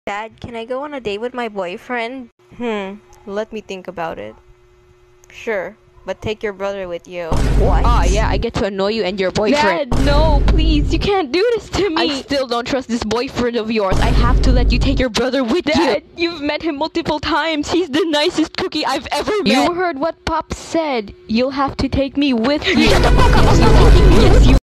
Dad, can I go on a date with my boyfriend? Let me think about it. Sure, but take your brother with you. What? Ah, yeah, I get to annoy you and your boyfriend. Dad, no, please, you can't do this to me. I still don't trust this boyfriend of yours. I have to let you take your brother with Dad, you. you've met him multiple times. He's the nicest cookie I've ever met. You heard what Pop said. You'll have to take me with you. Shut the fuck up, I'm not taking you. Yes, you